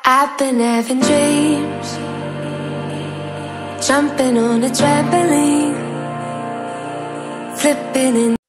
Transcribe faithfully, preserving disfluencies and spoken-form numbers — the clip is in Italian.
I've been having dreams, jumping on a trampoline, flipping in